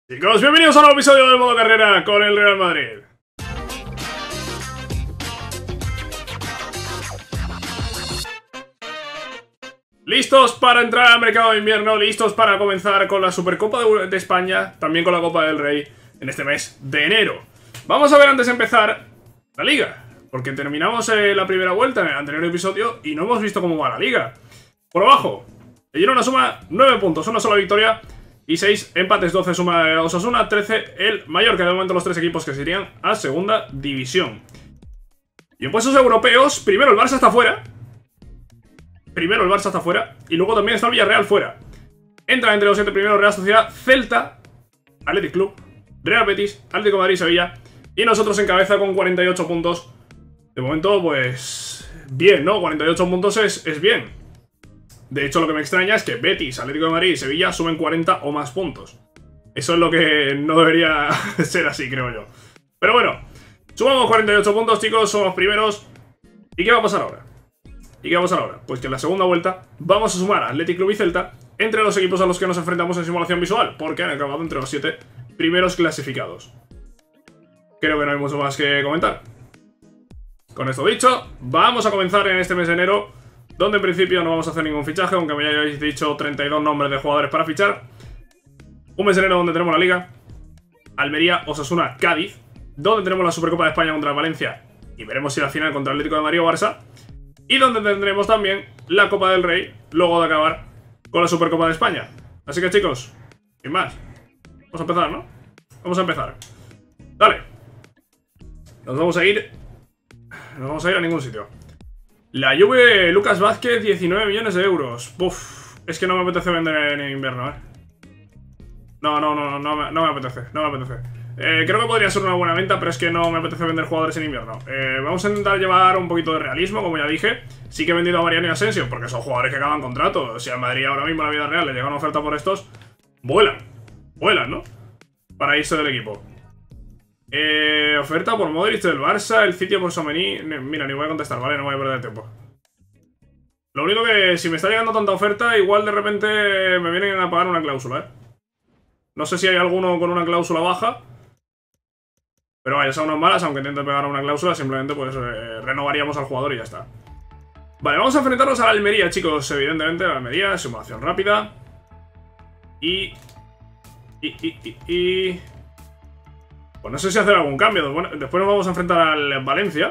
Chicos, bienvenidos a un nuevo episodio del modo carrera con el Real Madrid. Listos para entrar al mercado de invierno, listos para comenzar con la Supercopa de España, también con la Copa del Rey en este mes de enero. Vamos a ver antes de empezar la Liga, porque terminamos la primera vuelta en el anterior episodio y no hemos visto cómo va la Liga. Por abajo, el Girona suma 9 puntos, una sola victoria y 6 empates, 12 suma Osasuna, 13 el Mallorca, de momento los tres equipos que se irían a segunda división. Y en puestos europeos, primero el Barça está fuera. Y luego también está el Villarreal fuera. Entra entre los 7 primeros Real Sociedad, Celta, Athletic Club, Real Betis, Atlético de Madrid, Sevilla. Y nosotros en cabeza con 48 puntos. De momento, pues bien, ¿no? 48 puntos es bien. De hecho, lo que me extraña es que Betis, Atlético de Madrid y Sevilla sumen 40 o más puntos. Eso es lo que no debería ser así, creo yo. Pero bueno, sumamos 48 puntos, chicos, somos primeros. ¿Y qué va a pasar ahora? Pues que en la segunda vuelta vamos a sumar a Athletic Club y Celta entre los equipos a los que nos enfrentamos en simulación visual, porque han acabado entre los 7 primeros clasificados. Creo que no hay mucho más que comentar. Con esto dicho, vamos a comenzar en este mes de enero, donde en principio no vamos a hacer ningún fichaje, aunque me hayáis dicho 32 nombres de jugadores para fichar. Un mes de enero donde tenemos la Liga, Almería, Osasuna, Cádiz, donde tenemos la Supercopa de España contra el Valencia y veremos si la final contra el Atlético de Madrid o Barça. Y donde tendremos también la Copa del Rey, luego de acabar con la Supercopa de España. Así que chicos, sin más, vamos a empezar, ¿no? Vamos a empezar. Dale. Nos vamos a ir a ningún sitio. La Juve, Lucas Vázquez, 19 millones de euros. Uf, es que no me apetece vender en invierno, No me apetece. Creo que podría ser una buena venta, pero es que no me apetece vender jugadores en invierno. Vamos a intentar llevar un poquito de realismo, como ya dije. Sí que he vendido a Mariano y Asensio, porque son jugadores que acaban contrato. Si al Madrid ahora mismo en la vida real le llega una oferta por estos, vuelan, ¿no? Para irse del equipo. Oferta por Modric del Barça, el sitio por Tchouaméni. Mira, ni voy a contestar, ¿vale? No voy a perder tiempo. Lo único que, si me está llegando tanta oferta, igual de repente me vienen a pagar una cláusula, No sé si hay alguno con una cláusula baja, pero vaya, son unas malas, aunque intente pegar una cláusula, simplemente pues renovaríamos al jugador y ya está. Vale, vamos a enfrentarnos a la Almería, chicos. Evidentemente, la Almería, simulación rápida. Pues no sé si hacer algún cambio. Bueno, después nos vamos a enfrentar al Valencia.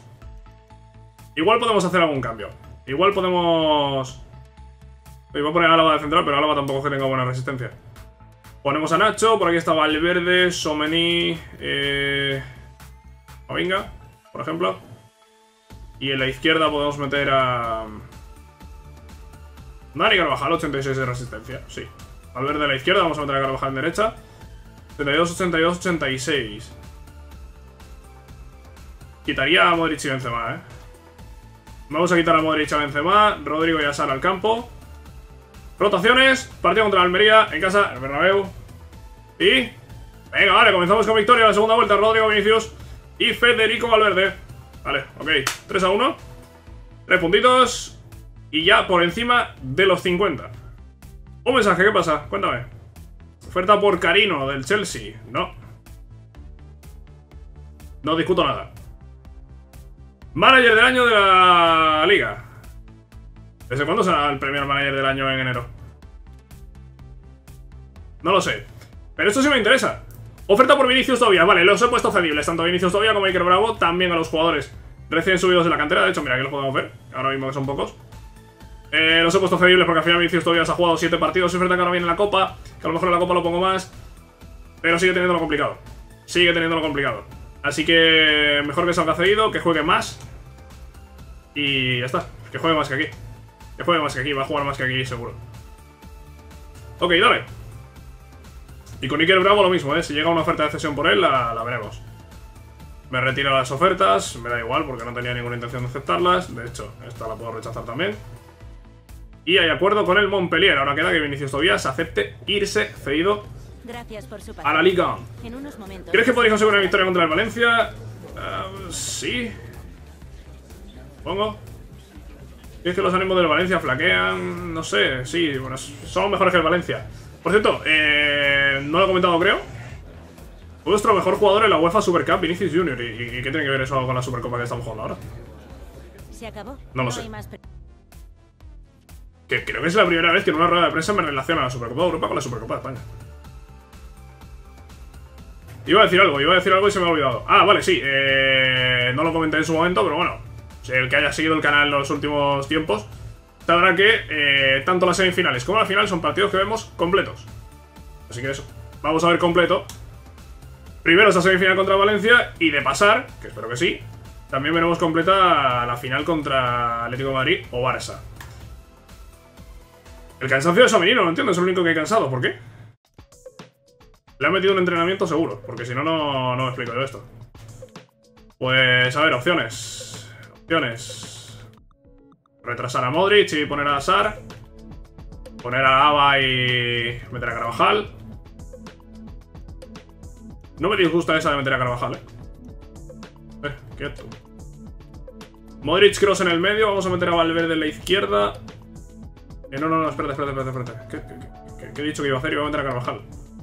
Igual podemos hacer algún cambio. Igual podemos... Voy a poner a Álava de central, pero Álava tampoco es que tenga buena resistencia. Ponemos a Nacho, por aquí está Valverde, Tchouaméni, Camavinga, por ejemplo. Y en la izquierda podemos meter a... Dani Carvajal, 86 de resistencia, sí. Valverde a la izquierda, vamos a meter a Carvajal en derecha. 72, 82, 86. Quitaría a Modric y Benzema, Vamos a quitar a Modric y a Benzema, Rodrigo y a Sara al campo. Rotaciones, partido contra la Almería, en casa, el Bernabéu. Y... venga, vale, comenzamos con victoria en la segunda vuelta. Rodrigo Vinicius y Federico Valverde. Vale, ok, 3-1. 3 puntitos. Y ya por encima de los 50. Un mensaje, ¿qué pasa? Cuéntame. Oferta por Carino del Chelsea. No. No discuto nada. Manager del año de la Liga. ¿Desde cuándo será el premio al manager del año en enero? No lo sé. Pero esto sí me interesa. Oferta por Vinicius todavía. Vale, los he puesto cedibles. Tanto a Vinicius todavía como a Iker Bravo. También a los jugadores recién subidos de la cantera. De hecho, mira, aquí los podemos ver. Ahora mismo que son pocos. Los he puesto cedibles porque al final Vinicius todavía se ha jugado 7 partidos. Es verdad que ahora viene la Copa. Que a lo mejor en la Copa lo pongo más. Pero sigue teniéndolo complicado. Así que mejor que salga cedido. Que juegue más. Y ya está. Que juegue más que aquí. Va a jugar más que aquí, seguro. Ok, dale. Y con Iker Bravo lo mismo, Si llega una oferta de cesión por él, la veremos. Me retiro las ofertas, me da igual porque no tenía ninguna intención de aceptarlas. De hecho, esta la puedo rechazar también. Y hay acuerdo con el Montpellier. Ahora queda que Vinicius Tobías acepte irse cedido a la Liga. ¿Crees que podéis conseguir una victoria contra el Valencia? Sí. Supongo. ¿Es que los ánimos del Valencia flaquean? No sé, sí, bueno, son mejores que el Valencia. Por cierto, no lo he comentado, creo. Vuestro mejor jugador en la UEFA Super Cup, Vinicius Junior. ¿Y qué tiene que ver eso con la Supercopa que estamos jugando ahora? ¿Se acabó? No lo sé. Que creo que es la primera vez que en una rueda de prensa me relaciona la Supercopa de Europa con la Supercopa de España. Iba a decir algo y se me ha olvidado. Ah, vale, sí. No lo comenté en su momento, pero bueno. El que haya seguido el canal en los últimos tiempos sabrá que tanto las semifinales como la final son partidos que vemos completos. Así que eso. Vamos a ver completo. Primero esa semifinal contra Valencia y de pasar, que espero que sí, también veremos completa la final contra Atlético de Madrid o Barça. El cansancio de Somenino, no entiendo, es el único que he cansado. ¿Por qué? Le han metido un entrenamiento seguro, porque si no, no me explico yo esto. Pues, a ver, opciones. Retrasar a Modric y poner a Sar. Poner a Ava y meter a Carvajal. No me disgusta esa de meter a Carvajal, quieto. Modric, Kroos en el medio. Vamos a meter a Valverde en la izquierda. No, espérate. ¿Qué he dicho que iba a hacer? Iba a meter a Carvajal.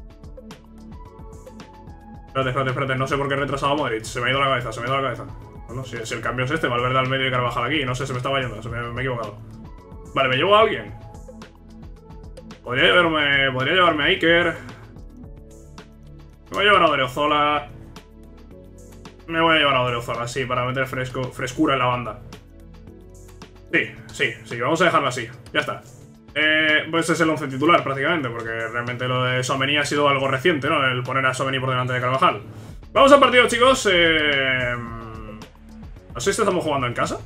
Espérate. No sé por qué he retrasado a Modric. Se me ha ido la cabeza. Bueno, si el cambio es este, Valverde al medio y Carvajal aquí. No sé, se me estaba yendo. Me he equivocado. Vale, me llevo a alguien. Podría llevarme a Iker. Me voy a llevar a Odriozola. Sí, para meter frescura en la banda. Sí, vamos a dejarlo así. Ya está. Pues es el 11 titular prácticamente, porque realmente lo de Tchouaméni ha sido algo reciente, ¿no? El poner a Tchouaméni por delante de Carvajal. Vamos al partido, chicos. No sé si estamos jugando en casa.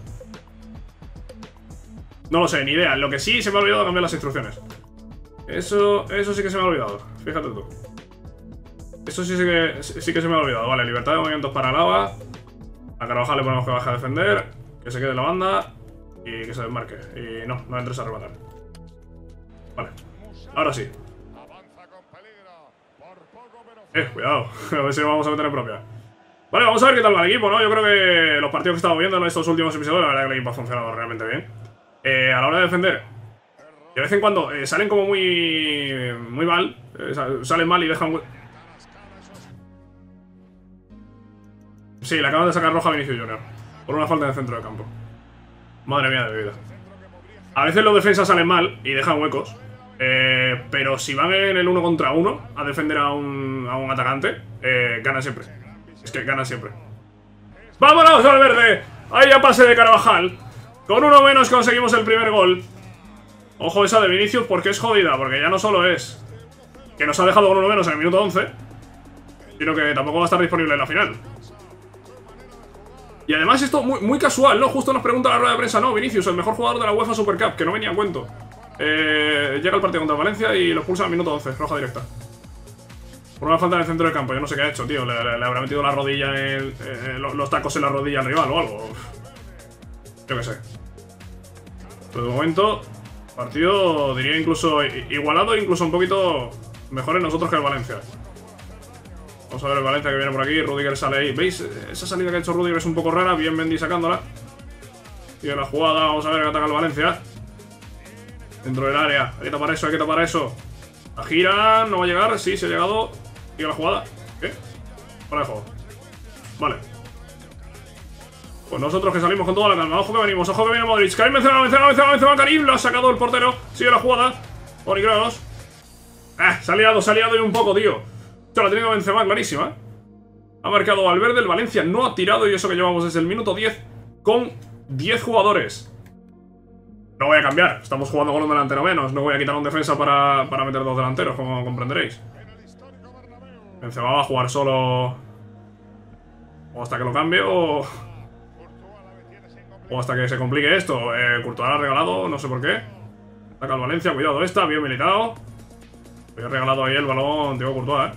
No lo sé, ni idea. Lo que sí se me ha olvidado cambiar las instrucciones. Eso sí que se me ha olvidado. Fíjate tú. Eso sí que se me ha olvidado. Vale, libertad de movimientos para Lava. A Carvajal le ponemos que baje a defender. Que se quede en la banda. Y que se desmarque. Y no entres a rematar. Vale. Ahora sí. Cuidado. A ver si nos vamos a meter en propia. Vale, vamos a ver qué tal va el equipo, ¿no? Yo creo que los partidos que he estado viendo en estos últimos episodios, la verdad que el equipo ha funcionado realmente bien. A la hora de defender, de vez en cuando salen como muy mal. Salen mal y dejan... Sí, le acaban de sacar roja a Vinicius Junior por una falta en el centro del campo. Madre mía de vida. A veces los defensas salen mal y dejan huecos. Pero si van en el 1 contra 1 a defender a un atacante, ganan siempre. Es que ganan siempre. ¡Vámonos, Valverde! Ahí ya pase de Carvajal. Con uno menos conseguimos el primer gol. Ojo esa de Vinicius porque es jodida. Porque ya no solo es que nos ha dejado con uno menos en el minuto 11, sino que tampoco va a estar disponible en la final. Y además esto muy casual, ¿no? Justo nos pregunta la rueda de prensa. No, Vinicius, el mejor jugador de la UEFA Super Cup, que no venía a cuento. Llega el partido contra Valencia y lo expulsa al minuto 11, roja directa. Por una falta en el centro del campo, yo no sé qué ha hecho, tío. Le habrá metido la rodilla los tacos en la rodilla al rival o algo. Yo qué sé. Pero de momento, partido diría incluso igualado, incluso un poquito mejor en nosotros que el Valencia. Vamos a ver el Valencia que viene por aquí. Rudiger sale ahí. ¿Veis? Esa salida que ha hecho Rudiger es un poco rara. Bien Mendy sacándola. Sigue la jugada. Vamos a ver que ataca el Valencia. Dentro del área. Hay que tapar eso, La gira. No va a llegar. Sí, se ha llegado. Sigue la jugada. ¿Qué? Para el juego. Vale. Pues nosotros que salimos con toda la calma. Ojo que venimos. Ojo que viene Modric. Karim Benzema. Karim. Lo ha sacado el portero. Sigue la jugada. Toni Kroos. Se ha liado y un poco, tío. Esto lo ha tenido Benzema clarísima. Ha marcado Valverde. El Valencia no ha tirado. Y eso que llevamos desde el minuto 10 con 10 jugadores. No voy a cambiar. Estamos jugando con un delantero menos. No voy a quitar un defensa para meter dos delanteros, como comprenderéis. Benzema va a jugar solo. O hasta que lo cambie o hasta que se complique esto. Courtois ha regalado, no sé por qué. Ataca al Valencia, cuidado esta, bien militado. Había regalado ahí el balón, Thiago Courtois,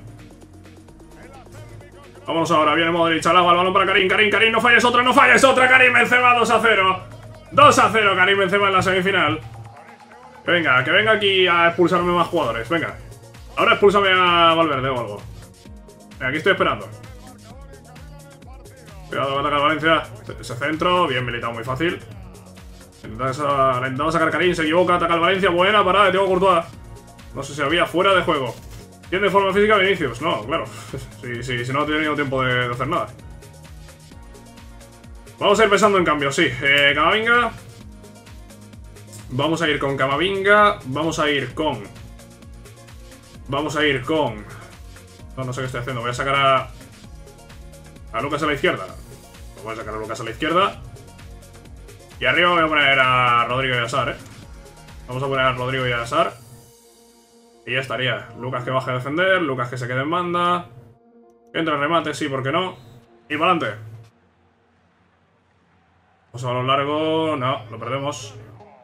Vámonos ahora, viene Modric, al agua, el balón para Karim, no falles otra, Karim Benzema, 2-0. 2-0, Karim Benzema en la semifinal. Que venga aquí a expulsarme más jugadores, venga. Ahora expúlsame a Valverde o algo. Venga, aquí estoy esperando. Cuidado, va a atacar Valencia. Ese centro, bien militado, muy fácil. Le intentaba sacar Karim, se equivoca, ataca al Valencia, buena parada de Thiago Courtois. No sé si había fuera de juego. ¿Tiene forma física Vinicius? No, claro. Si no ha tenido tiempo de hacer nada. Vamos a ir pensando en cambios, sí. Camavinga. Vamos a ir con Camavinga. Vamos a ir con... No sé qué estoy haciendo. Voy a sacar a Lucas a la izquierda. Voy a sacar a Lucas a la izquierda. Y arriba voy a poner a Rodrigo y a Sar, Vamos a poner a Rodrigo y a Sar. Y ya estaría. Lucas que baje a defender. Lucas que se quede en banda. Entra en remate, sí, ¿por qué no? Y para adelante. Vamos a lo largo. No, lo perdemos.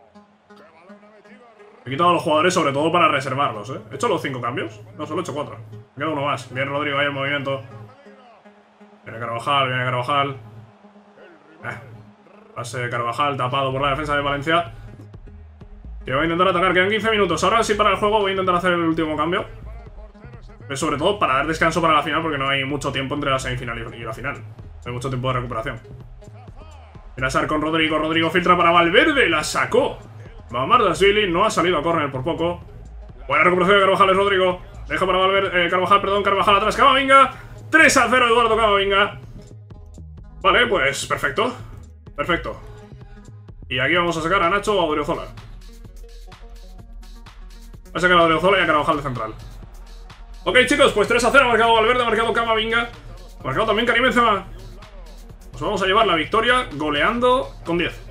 He quitado a los jugadores sobre todo para reservarlos, ¿He hecho los 5 cambios? No, solo he hecho 4. Me queda uno más. Bien Rodrigo ahí en movimiento. Viene Carvajal. Pase de Carvajal tapado por la defensa de Valencia. Que voy a intentar atacar. Quedan 15 minutos. Ahora sí para el juego voy a intentar hacer el último cambio. Pero sobre todo para dar descanso para la final porque no hay mucho tiempo entre la semifinal y la final. No hay mucho tiempo de recuperación. Mira Sar con Rodrigo. Rodrigo filtra para Valverde. La sacó. Mamardashvili no ha salido a córner por poco. Buena recuperación de Carvajal, es Rodrigo. Deja para Valverde, Carvajal atrás, Camavinga. 3-0 Eduardo Camavinga. Vale, pues perfecto. Perfecto. Y aquí vamos a sacar a Nacho o a Odriozola. Voy a sacar a Odriozola y a Carvajal de central. Ok, chicos, pues 3-0, marcado Valverde, marcado Camavinga. Marcado también Karim Benzema. Nos vamos a llevar la victoria goleando con 10.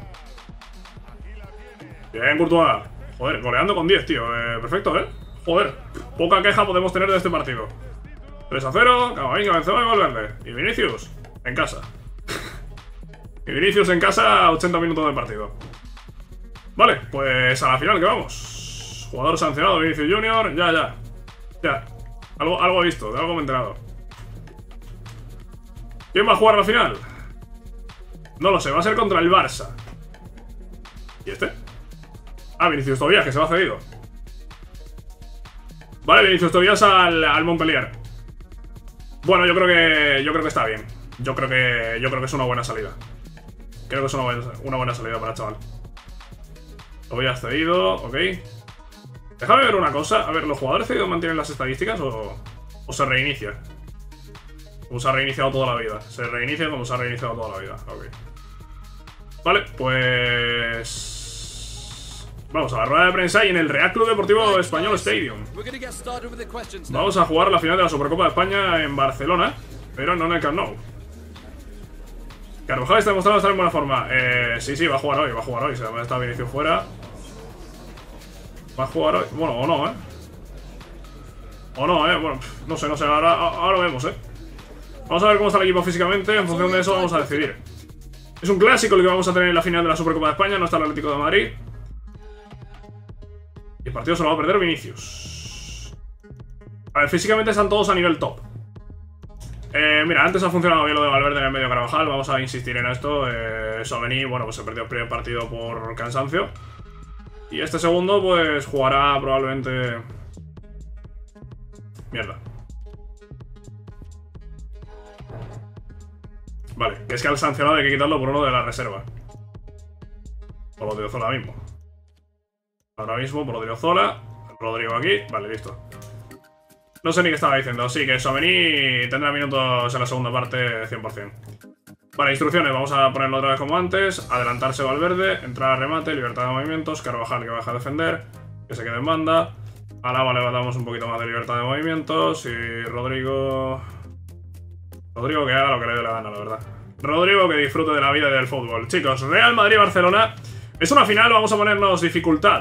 Bien, Courtois. Joder, goleando con 10, tío. Perfecto, Joder, poca queja podemos tener de este partido. 3-0, Camavinga, Benzema y Valverde. Y Vinicius, en casa. Y Vinicius en casa, 80 minutos de partido. Vale, pues a la final que vamos. Jugador sancionado, Vinicius Junior. Ya. Algo he visto, de algo me he enterado. ¿Quién va a jugar a la final? No lo sé, va a ser contra el Barça. ¿Y este? Ah, Vinicius Tobias, que se va cedido. Vale, Vinicius Tobias al Montpellier. Bueno, yo creo que está bien. Yo creo que es una buena salida. Creo que es una buena salida para el chaval. Tobias cedido, ok. Déjame ver una cosa. A ver, ¿los jugadores cedidos mantienen las estadísticas o se reinicia? Como se ha reiniciado toda la vida. Se reinicia como se ha reiniciado toda la vida. Ok. Vale, pues... Vamos a la rueda de prensa y en el Real Club Deportivo Español Stadium. Vamos a jugar la final de la Supercopa de España en Barcelona, pero no en el Camp Nou. Carvajal está demostrando estar en buena forma. Sí, va a jugar hoy. Se me está Vinicius fuera. Va a jugar hoy. Bueno, o no, Bueno, no sé. Ahora vemos, Vamos a ver cómo está el equipo físicamente. En función de eso vamos a decidir. Es un clásico el que vamos a tener en la final de la Supercopa de España. No está el Atlético de Madrid. Y el partido se lo va a perder Vinicius. A ver, físicamente están todos a nivel top. Mira, antes ha funcionado bien lo de Valverde en el medio Carvajal. Vamos a insistir en esto. Tchouaméni, bueno, pues se perdió el primer partido por cansancio. Y este segundo, pues jugará probablemente... Mierda. Vale, es que al sancionado hay que quitarlo por uno de la reserva. Por Odriozola mismo. Ahora mismo por Odriozola. Rodrigo aquí. Vale, listo. No sé ni qué estaba diciendo. Sí, que Tchouaméni tendrá minutos en la segunda parte 100%. Vale, instrucciones. Vamos a ponerlo otra vez como antes. Adelantarse Valverde. Entrar a remate. Libertad de movimientos. Carvajal que baja a defender. Que se quede en banda. A Lava le damos un poquito más de libertad de movimientos. Y Rodrigo que haga lo que le dé la gana, la verdad. Rodrigo que disfrute de la vida y del fútbol. Chicos, Real Madrid-Barcelona. Es una final, vamos a ponernos dificultad.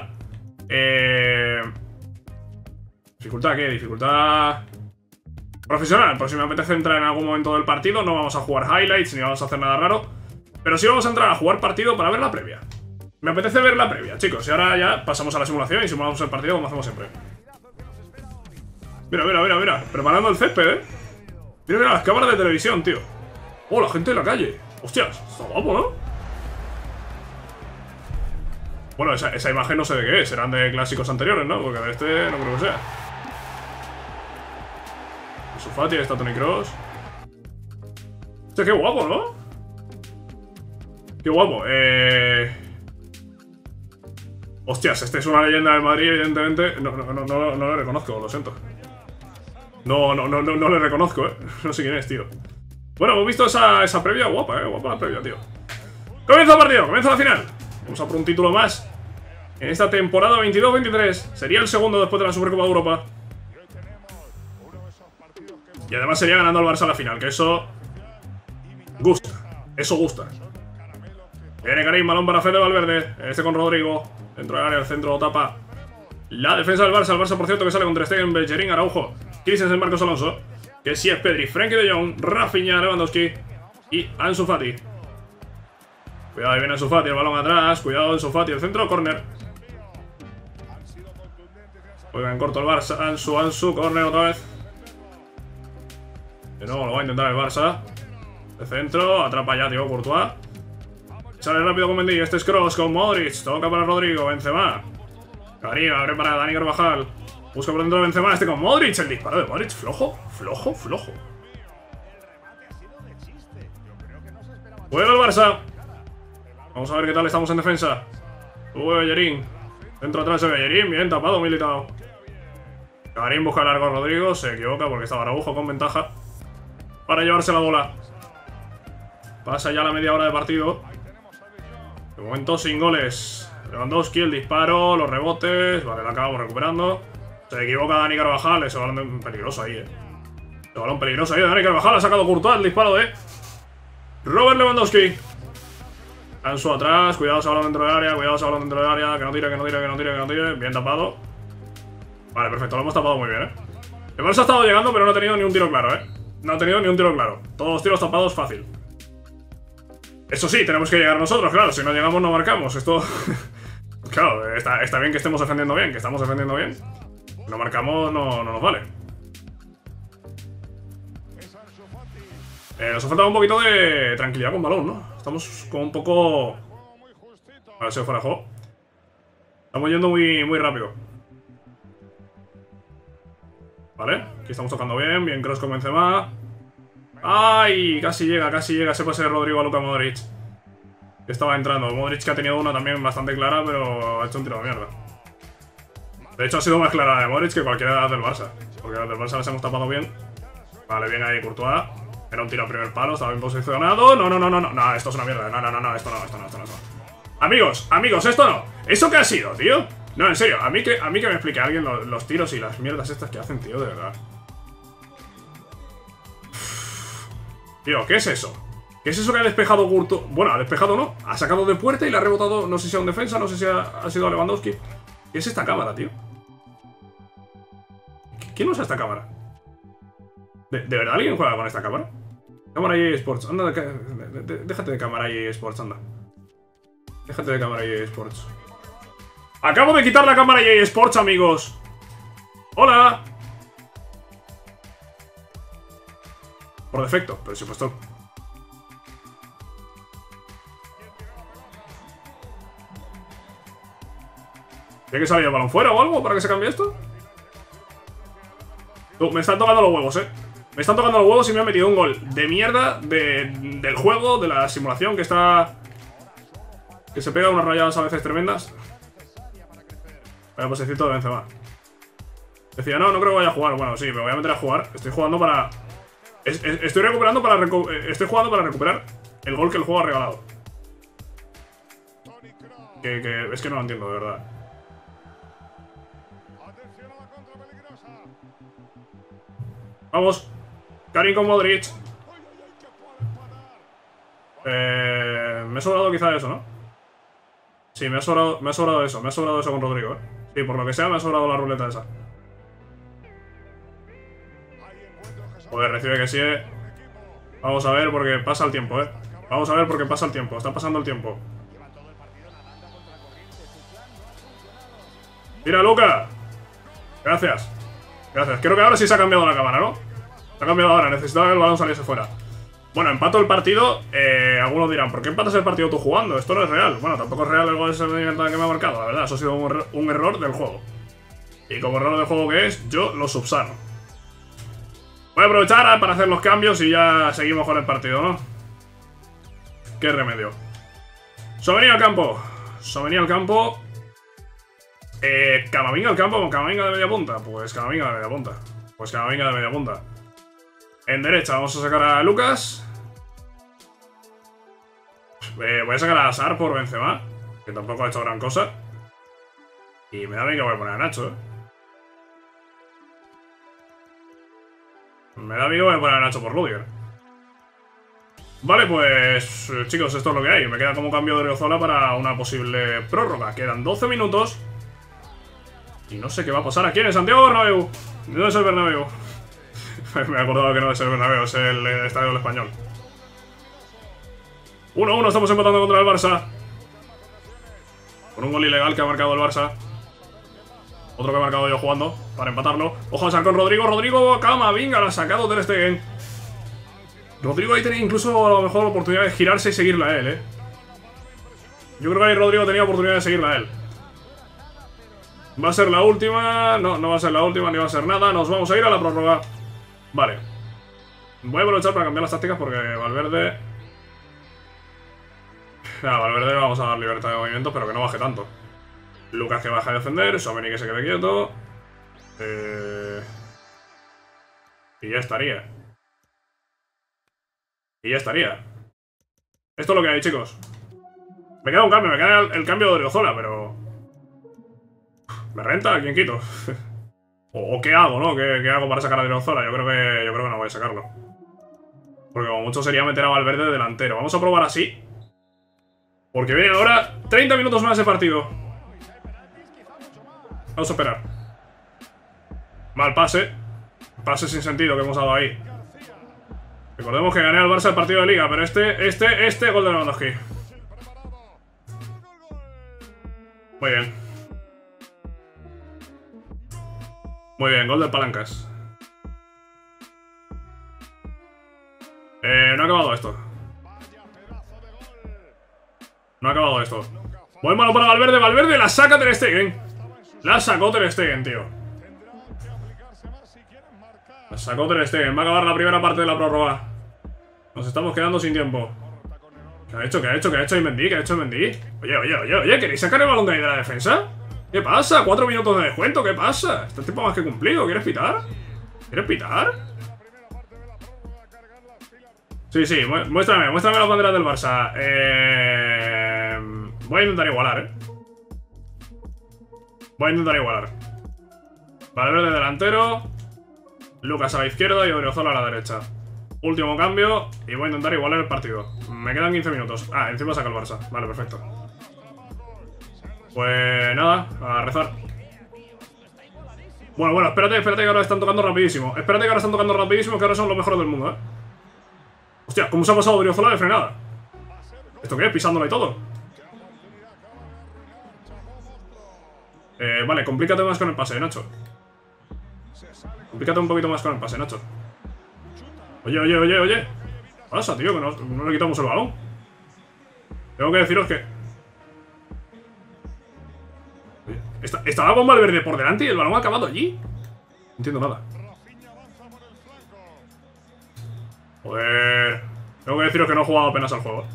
¿Dificultad qué? Dificultad profesional. Por si me apetece entrar en algún momento del partido. No vamos a jugar highlights ni vamos a hacer nada raro. Pero sí vamos a entrar a jugar partido para ver la previa. Me apetece ver la previa, chicos. Y ahora ya pasamos a la simulación y simulamos el partido como hacemos siempre. Mira. Preparando el césped, Mira las cámaras de televisión, tío. Oh, la gente en la calle. Hostias, está guapo, ¿no? Bueno, esa imagen no sé de qué es. Serán de clásicos anteriores, ¿no? Porque de este no creo que sea. Ansu Fati, está Toni Kroos. Hostia, qué guapo, ¿no? Qué guapo. Hostias, este es una leyenda del Madrid, evidentemente. No le reconozco, lo siento. No le reconozco, No sé quién es, tío. Bueno, hemos visto esa previa guapa, guapa la previa, tío. Comienza el partido, comienza la final. Vamos a por un título más en esta temporada 22-23. Sería el segundo después de la Supercopa de Europa. Y además sería ganando al Barça a la final, que eso gusta, eso gusta. Viene Karim, balón para Fede Valverde. Este con Rodrigo, dentro del área, el centro lo tapa la defensa del Barça. El Barça, por cierto, que sale con Ter Stegen, Bellerín, Araujo, Christensen, Marcos Alonso, que sí es Pedri, Frenkie de Jong, Rafinha, Lewandowski y Ansu Fati. Cuidado, ahí viene Ansu Fati, el balón atrás. Cuidado, Ansu Fati, el centro, córner. Juega en corto el Barça, Ansu, córner otra vez. De nuevo lo va a intentar el Barça. De centro, atrapa ya, tío, Courtois. Sale rápido con Mendy, este es Kroos con Modric. Toca para Rodrigo, Benzema. Karim, abre para Dani Carvajal. Busca por dentro de Benzema, este con Modric. El disparo de Modric, flojo. Juega el Barça. Vamos a ver qué tal estamos en defensa. Bellerín. Dentro atrás de Bellerín, bien tapado, Militao. Karim busca largo a Rodrigo, se equivoca porque estaba Araujo con ventaja para llevarse la bola. Pasa ya la media hora de partido. De momento sin goles. Lewandowski, el disparo, los rebotes. Vale, la acabamos recuperando. Se equivoca Dani Carvajal. Ese balón peligroso ahí, Ese balón peligroso ahí de Dani Carvajal. Ha sacado Courtois el disparo de Robert Lewandowski. Ansu atrás. Cuidado ese balón dentro del área. Cuidado ese balón dentro del área. Que no tire. Bien tapado. Vale, perfecto. Lo hemos tapado muy bien, El Barça ha estado llegando, pero no ha tenido ni un tiro claro, No ha tenido ni un tiro claro. Todos los tiros tapados fácil. Eso sí, tenemos que llegar nosotros, claro. Si no llegamos, no marcamos. Esto... claro, está bien que estemos defendiendo bien. Que estamos defendiendo bien. Si no marcamos, no nos vale. Nos ha faltado un poquito de tranquilidad con balón, ¿no? Estamos con un poco... A ver si fuera de juego. Estamos yendo muy rápido. Vale, aquí estamos tocando bien. Bien Kroos con Benzema. ¡Ay! Casi llega ese pase de Rodrigo a Luka Modric. Que estaba entrando. Modric que ha tenido una también bastante clara, pero ha hecho un tiro de mierda. De hecho ha sido más clara la de Modric que cualquiera de las del Barça. Porque las del Barça las hemos tapado bien. Vale, bien ahí Courtois. Era un tiro a primer palo, estaba bien posicionado. No, esto es una mierda. No, esto no. Amigos, esto no. ¿Eso qué ha sido, tío? No, en serio, a mí que me explique alguien los tiros y las mierdas estas que hacen, tío, de verdad. Tío, ¿qué es eso? ¿Qué es eso que ha despejado Courtois? Bueno, ha despejado no, ha sacado de puerta y le ha rebotado, no sé si a un defensa, no sé si ha sido a Lewandowski. ¿Qué es esta cámara, tío? ¿Quién usa esta cámara? ¿De verdad alguien juega con esta cámara? Cámara EA Sports, anda, déjate de cámara EA Sports, anda. Déjate de cámara EA Sports. Acabo de quitar la cámara EA Sports, amigos. ¡Hola! Por defecto, pero supuesto. ¿Tiene que salir el balón fuera o algo para que se cambie esto? Me están tocando los huevos, Me están tocando los huevos y me han metido un gol de mierda del juego, de la simulación que está... Que se pega unas rayadas a veces tremendas. Vaya posecito de Benzema. Decía, no creo que vaya a jugar. Bueno, sí, me voy a meter a jugar. Estoy jugando para... Estoy jugando para recuperar el gol que el juego ha regalado. Es que no lo entiendo, de verdad. Vamos. Karim con Modric. Me ha sobrado quizá eso, ¿no? Sí, me ha sobrado eso. Me ha sobrado eso con Rodrigo, Sí, por lo que sea me ha sobrado la ruleta esa. Joder, recibe que sí, Vamos a ver porque pasa el tiempo, Vamos a ver porque pasa el tiempo. Está pasando el tiempo. ¡Mira, Luka! Gracias. Creo que ahora sí se ha cambiado la cámara, ¿no? Se ha cambiado ahora. Necesitaba que el balón saliese fuera. Bueno, empato el partido. Algunos dirán, ¿por qué empatas el partido tú jugando? Esto no es real. Bueno, tampoco es real el gol ese que me ha marcado. La verdad, eso ha sido un error del juego. Y como error del juego que es, yo lo subsano. Voy a aprovechar para hacer los cambios y ya seguimos con el partido, ¿no? Qué remedio. Sovenía al campo. Camavinga al campo con Camavinga de media punta. Pues Camavinga de media punta. Pues Camavinga de media punta. En derecha vamos a sacar a Lucas. Voy a sacar a Sar por Benzema, que tampoco ha hecho gran cosa. Y me da bien que voy a poner a Nacho, Me da bien que voy a poner a Nacho por Rudiger. Vale, pues chicos, esto es lo que hay. Me queda como cambio de Oriozola para una posible prórroga. Quedan 12 minutos. Y no sé qué va a pasar aquí en el Santiago Bernabéu. No es el Bernabéu. Me he acordado que no es el Bernabéu, es el Estadio del Español. 1-1, estamos empatando contra el Barça. Con un gol ilegal que ha marcado el Barça. Otro que he marcado yo jugando para empatarlo. Ojo a sacar con Rodrigo. Rodrigo Camavinga la ha sacado Ter Stegen. Rodrigo ahí tenía incluso a lo mejor la oportunidad de girarse y seguirla a él, Yo creo que ahí Rodrigo tenía oportunidad de seguirla a él. ¿Va a ser la última? No, no va a ser la última, ni va a ser nada. Nos vamos a ir a la prórroga. Vale. Voy a aprovechar para cambiar las tácticas porque Valverde... A Valverde vamos a dar libertad de movimiento, pero que no baje tanto. Lucas que baja a defender, Tchouaméni que se quede quieto. Y ya estaría. Y ya estaría. Esto es lo que hay, chicos. Me queda un cambio, me queda el cambio de Oriozola, pero... ¿Me renta? ¿A quién quito? o qué hago, ¿no? ¿Qué hago para sacar a Oriozola? Yo creo que no voy a sacarlo. Porque como mucho sería meter a Valverde de delantero. Vamos a probar así. Porque viene ahora 30 minutos más de partido. Vamos a esperar. Mal pase. Pase sin sentido que hemos dado ahí. Recordemos que gané al Barça el partido de Liga, pero este gol de Lewandowski. Muy bien. Muy bien, gol del Palancas. No ha acabado esto. No ha acabado esto. Buen mano para Valverde. Valverde la saca Ter Stegen. La sacó Ter Stegen, tío. La sacó Ter Stegen. Va a acabar la primera parte de la prórroga. Nos estamos quedando sin tiempo. ¿Qué ha hecho? ¿Qué ha hecho? ¿Qué ha hecho Mendy? ¿Qué ha hecho Mendy? Oye, ¿queréis sacar el balón de ahí de la defensa? ¿Qué pasa? 4 minutos de descuento, ¿qué pasa? Este tipo más que cumplido. ¿Quieres pitar? ¿Quieres pitar? Sí, muéstrame las banderas del Barça. Voy a intentar igualar, Voy a intentar igualar. Valverde delantero. Lucas a la izquierda y Oriozola a la derecha. Último cambio y voy a intentar igualar el partido. Me quedan 15 minutos. Ah, encima saca el Barça. Vale, perfecto. Pues nada, a rezar. Bueno, espérate que ahora están tocando rapidísimo. Que ahora son los mejores del mundo, Hostia, ¿cómo se ha pasado Oriozola de frenada? ¿Esto qué es? Pisándolo y todo. Vale, complícate más con el pase, Nacho. Complícate un poquito más con el pase, Nacho. Oye. ¿Qué pasa, tío? Que no le quitamos el balón. Tengo que deciros que... ¿Estaba con Valverde por delante y el balón ha acabado allí? No entiendo nada. Joder. Tengo que deciros que no he jugado apenas al juego.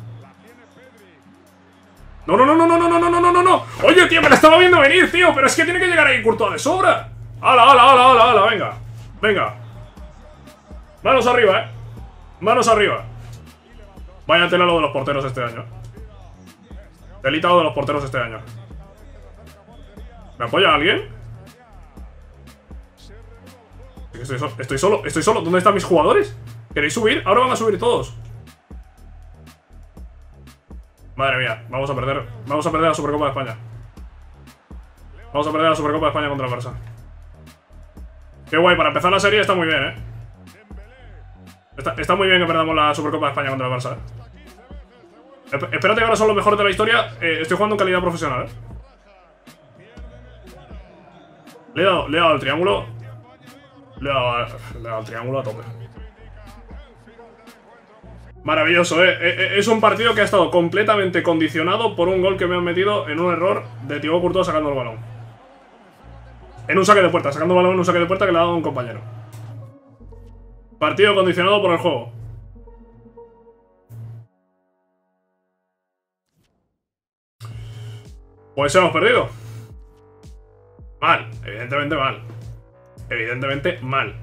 No. Oye, tío, me la estaba viendo venir, tío. Pero es que tiene que llegar ahí Courtois de sobra. ¡Hala! Venga. Manos arriba, Manos arriba. Vaya tela lo de los porteros este año. Telita lo de los porteros este año. ¿Me apoya alguien? Estoy solo. ¿Dónde están mis jugadores? ¿Queréis subir? Ahora van a subir todos. Madre mía, vamos a perder la Supercopa de España. Vamos a perder la Supercopa de España contra el Barça. Qué guay, para empezar la serie está muy bien, Está muy bien que perdamos la Supercopa de España contra el Barça, Espérate que ahora son los mejores de la historia. Estoy jugando en calidad profesional, Le he dado el triángulo. Le he dado el triángulo a tope. Maravilloso, Es un partido que ha estado completamente condicionado por un gol que me han metido en un error de Thibaut Courtois sacando el balón. En un saque de puerta, sacando el balón en un saque de puerta que le ha dado a un compañero. Partido condicionado por el juego. Pues hemos perdido. Mal, evidentemente mal. Evidentemente mal.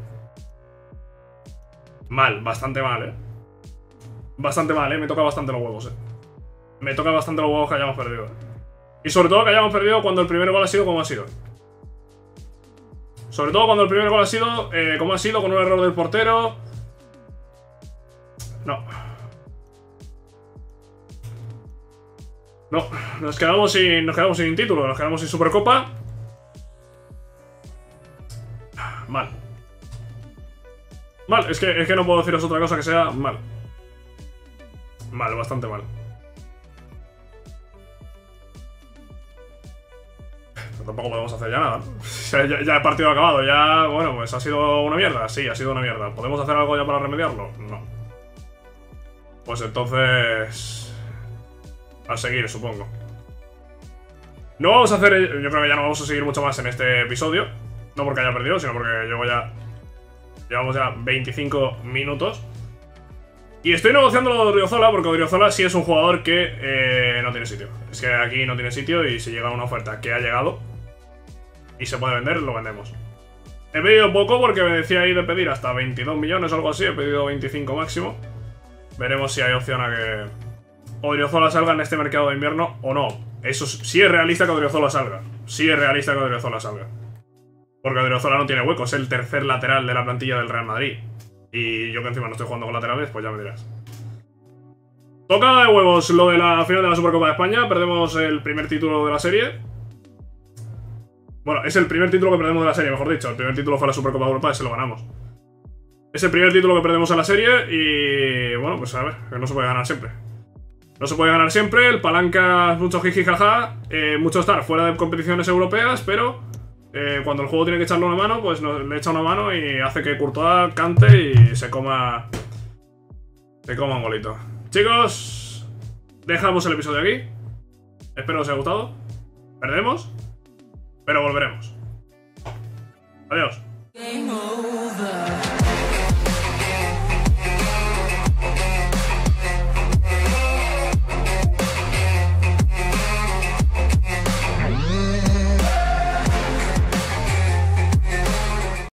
Mal, bastante mal, Bastante mal, me toca bastante los huevos, Me toca bastante los huevos que hayamos perdido, Y sobre todo que hayamos perdido cuando el primer gol ha sido como ha sido. Sobre todo cuando el primer gol ha sido como ha sido, con un error del portero. No. No, nos quedamos sin título, nos quedamos sin Supercopa. Mal. Mal, es que no puedo deciros otra cosa que sea mal. Mal, bastante mal. Pero tampoco podemos hacer ya nada. Ya el partido acabado, ya, bueno, pues ha sido una mierda. Sí, ha sido una mierda. ¿Podemos hacer algo ya para remediarlo? No. Pues entonces... a seguir, supongo. No vamos a hacer... Yo creo que ya no vamos a seguir mucho más en este episodio. No porque haya perdido, sino porque llevamos ya 25 minutos. Y estoy negociando lo de Odriozola, porque Odriozola sí es un jugador que no tiene sitio. Es que aquí no tiene sitio y si llega una oferta que ha llegado y se puede vender, lo vendemos. He pedido poco porque me decía ahí de pedir hasta 22 millones o algo así. He pedido 25 máximo. Veremos si hay opción a que Odriozola salga en este mercado de invierno o no. Eso sí es realista que Odriozola salga. Sí es realista que Odriozola salga. Porque Odriozola no tiene hueco, es el tercer lateral de la plantilla del Real Madrid. Y yo que encima no estoy jugando con laterales, pues ya me dirás. Toca de huevos lo de la final de la Supercopa de España. Perdemos el primer título de la serie. Bueno, es el primer título que perdemos de la serie, mejor dicho. El primer título fue la Supercopa de Europa y se lo ganamos. Es el primer título que perdemos en la serie y... bueno, pues a ver, que no se puede ganar siempre. No se puede ganar siempre, el palanca es mucho jiji jaja, mucho estar fuera de competiciones europeas, pero cuando el juego tiene que echarle una mano, pues le echa una mano y hace que Courtois cante y se coma un golito. Chicos, dejamos el episodio aquí. Espero os haya gustado. Perdemos, pero volveremos. Adiós.